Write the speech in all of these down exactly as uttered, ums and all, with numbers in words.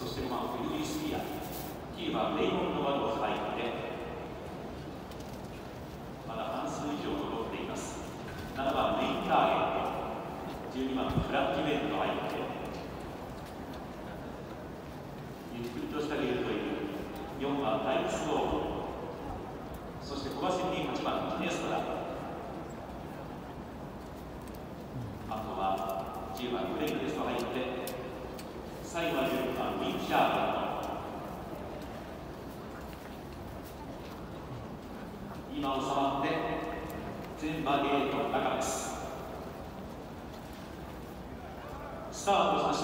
そしてごばんフィルリー・スピア、きゅうばんレイモンド・バローズ入ってまだ半数以上残っています。ななばんメインターゲット、じゅうにばんフラッキーベント入ってゆっくりとしたゲートというよんばんダイクスロード、そして小走りにはちばんギネストラ、あとはじゅうばんグレイクレスト入って最後はじゅうろくばんウィン・シャーベント。今収まって全馬ゲートの中です。スタートしました。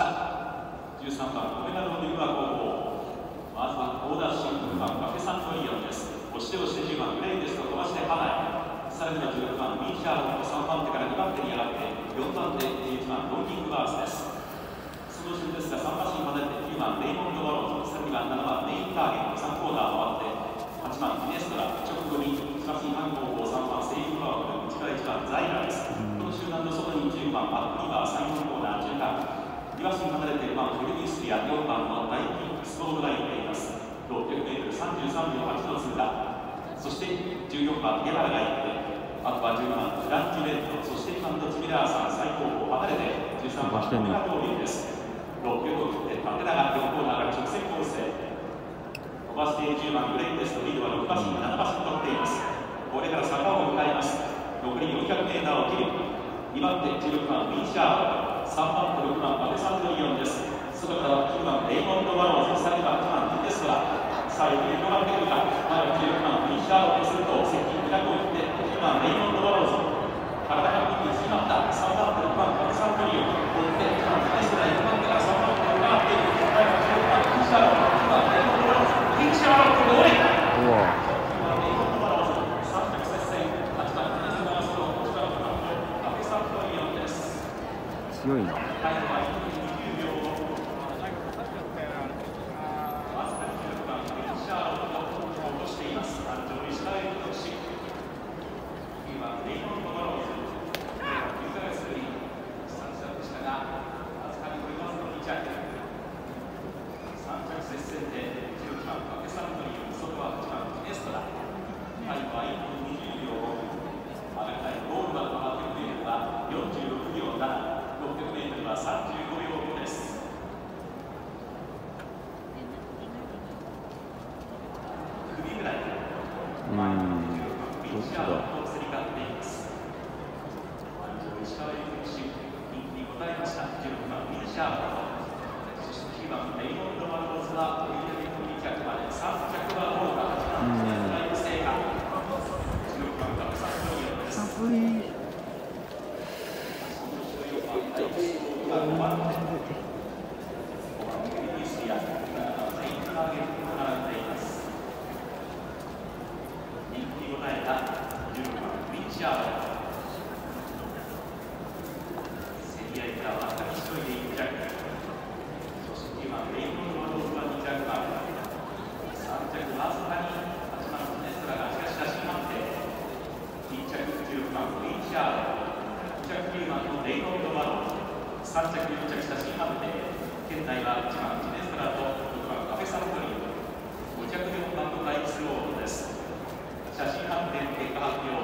じゅうさんばんオメガロードユア高校、まずはオーダーシングルばんカフェサントリオンです。押して押してじゅうばんグレイですと飛ばしてハナイ、さらにはじゅうろくばんミーシャーロンとさんばん手からにばん手に上がってよんばん手じゅういちばんロンキングバースです。その順ですがさん馬身離れてきゅうばんレイモンド・バローズ、さらにはななばんメインターゲット、さんコーナー回ってはちばんギネストラ、直後にいち馬身半後方さんばんセイフパワー、内からいちばんザイラです。この集団の外にじゅうばんバックリバー、さん、よんコーナー中間、に馬身離れてごばんフェルディスリア、よんばんのダイキングスロードラインがいます。ろっぴゃくメートルさんじゅうさんびょうはちの通過、そしてじゅうよんばんゲバラがいって、あとはじゅうにばんフランジュレット、そして今のチミラーさん最高峰離れてじゅうさんばんオメガトーリーです。ろっぴゃくを切って縦長よんコーナーが直線構成、飛ばしてじゅうばんグレインですとリードはろく馬身なな馬身取っています。これから坂を向かいます。残りよんひゃくメーターを切る。にばん手じゅうろくばんウィン・シャーロン、さんばん手ろくばんバテサントリオンです。外からはきゅうばんレイモンド・バローズ、さらにははちばんティテストラ、さあ横に広がってくるか。前はじゅうろくばんウィン・シャーロンとすると接近にひゃくを切ってきゅうばんレイモンド・バローズ、体が一気に縮まった。さんばん手ろくばんバテサントリオン、追っていちばんティテストラ、よんばん手からさんばん手を上がっている。前はじゅうろくばんウィン・シャーロン、きゅうばんレイモンド・バローズ、ウィン・シャーロンと追い強いな。 うん、どっちだ。さん着よん着写真判定、現在はいちばんジネストラとろくばんカフェサントリー、ご着よんばんのダイクスロードです。写真判定の結果発表